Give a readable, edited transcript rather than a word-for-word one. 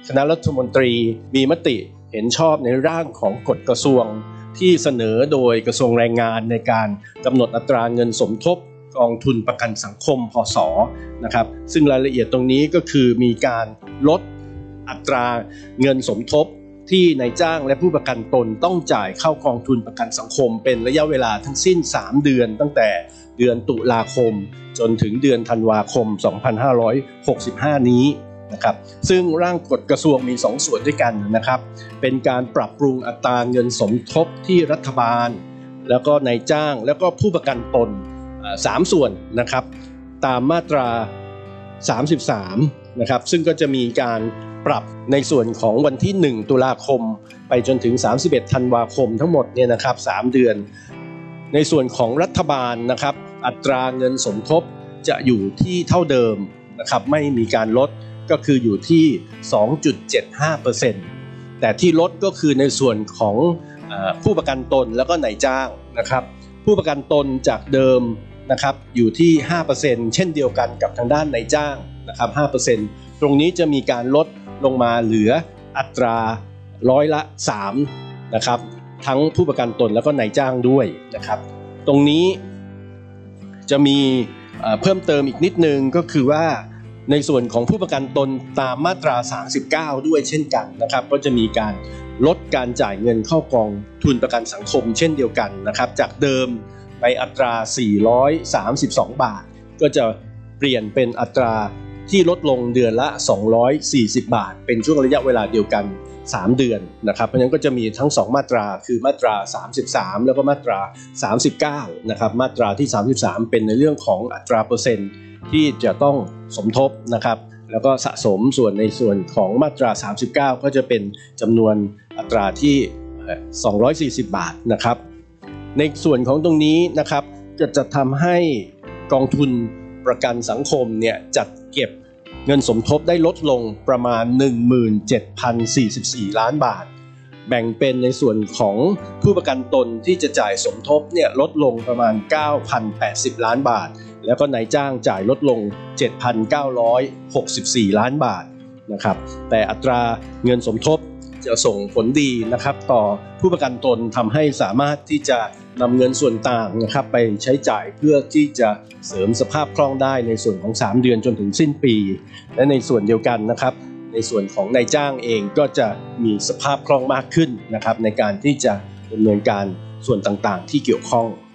คณะรัฐมนตรีมีมติเห็นชอบในร่างของกฎกระทรวงที่เสนอโดยกระทรวงแรงงานในการกำหนดอัตราเงินสมทบกองทุนประกันสังคมพศ.นะครับซึ่งรายละเอียดตรงนี้ก็คือมีการลดอัตราเงินสมทบที่นายจ้างและผู้ประกันตนต้องจ่ายเข้ากองทุนประกันสังคมเป็นระยะเวลาทั้งสิ้น3เดือนตั้งแต่เดือนตุลาคมจนถึงเดือนธันวาคม 2565 นี้นะครับซึ่งร่างกฎกระทรวงมี2ส่วนด้วยกันนะครับเป็นการปรับปรุงอัตราเงินสมทบที่รัฐบาลแล้วก็นายจ้างแล้วก็ผู้ประกันตน3ส่วนนะครับตามมาตรา33นะครับซึ่งก็จะมีการปรับในส่วนของวันที่1ตุลาคมไปจนถึง31ธันวาคมทั้งหมดเนี่ยนะครับ3เดือนในส่วนของรัฐบาลนะครับอัตราเงินสมทบจะอยู่ที่เท่าเดิมนะครับไม่มีการลดก็คืออยู่ที่ 2.75% แต่ที่ลดก็คือในส่วนของผู้ประกันตนแล้วก็นายจ้างนะครับผู้ประกันตนจากเดิมนะครับอยู่ที่ 5% เช่นเดียวกันกับทางด้านนายจ้างนะครับ 5% ตรงนี้จะมีการลดลงมาเหลืออัตราร้อยละ3นะครับทั้งผู้ประกันตนแล้วก็นายจ้างด้วยนะครับตรงนี้จะมีเพิ่มเติมอีกนิดนึงก็คือว่าในส่วนของผู้ประกันตนตามมาตรา39ด้วยเช่นกันนะครับก็จะมีการลดการจ่ายเงินเข้ากองทุนประกันสังคมเช่นเดียวกันนะครับจากเดิมในอัตรา432 บาทก็จะเปลี่ยนเป็นอัตราที่ลดลงเดือนละ240 บาทเป็นช่วงระยะเวลาเดียวกัน3เดือนนะครับเพราะฉะนั้นก็จะมีทั้ง2มาตราคือมาตรา33แล้วก็มาตรา39นะครับมาตราที่33เป็นในเรื่องของอัตราเปอร์เซ็นต์ที่จะต้องสมทบนะครับแล้วก็สะสมส่วนในส่วนของมาตรา39ก็จะเป็นจำนวนอัตราที่240 บาทนะครับในส่วนของตรงนี้นะครับจะทำให้กองทุนประกันสังคมเนี่ยจัดเก็บเงินสมทบได้ลดลงประมาณ 17,044 ล้านบาทแบ่งเป็นในส่วนของผู้ประกันตนที่จะจ่ายสมทบเนี่ยลดลงประมาณ 9,080 ล้านบาทแล้วก็นายจ้างจ่ายลดลง 7,964 ล้านบาทนะครับแต่อัตราเงินสมทบจะส่งผลดีนะครับต่อผู้ประกันตนทำให้สามารถที่จะนำเงินส่วนต่างนะครับไปใช้จ่ายเพื่อที่จะเสริมสภาพคล่องได้ในส่วนของ3เดือนจนถึงสิ้นปีและในส่วนเดียวกันนะครับในส่วนของนายจ้างเองก็จะมีสภาพคล่องมากขึ้นนะครับในการที่จะดำเนินการส่วนต่างๆที่เกี่ยวข้อง